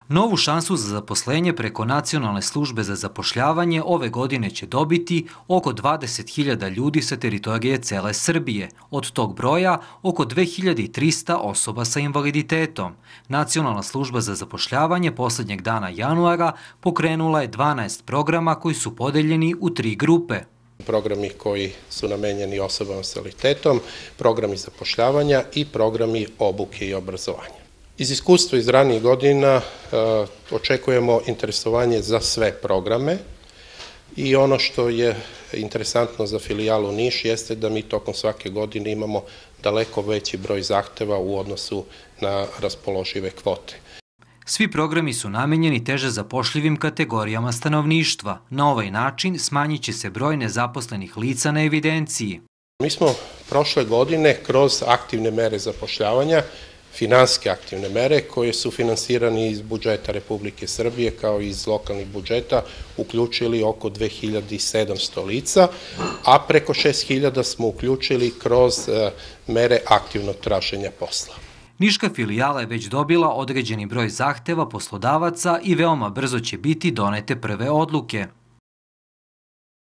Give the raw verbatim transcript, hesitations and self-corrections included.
Novu šansu za zaposlenje preko Nacionalne službe za zapošljavanje ove godine će dobiti oko dvadeset hiljada ljudi sa teritorije cele Srbije. Od tog broja oko dve hiljade trista osoba sa invaliditetom. Nacionalna služba za zapošljavanje poslednjeg dana januara pokrenula je dvanaest programa koji su podeljeni u tri grupe. Programi koji su namenjeni osobama sa invaliditetom, programi zapošljavanja i programi obuke i obrazovanja. Iz iskustva iz ranijih godina očekujemo interesovanje za sve programe i ono što je interesantno za filijalu Niš jeste da mi tokom svake godine imamo daleko veći broj zahteva u odnosu na raspoložive kvote. Svi programi su namenjeni teže zapošljivim kategorijama stanovništva. Na ovaj način smanjit će se broj nezaposlenih lica na evidenciji. Mi smo prošle godine kroz aktivne mere zapošljavanja, finansijske aktivne mere koje su finansirani iz budžeta Republike Srbije kao i iz lokalnih budžeta uključili oko dve hiljade sedamsto lica, a preko šest hiljada smo uključili kroz mere aktivnog traženja posla. Niška filijala je već dobila određeni broj zahteva poslodavaca i veoma brzo će biti donete prve odluke.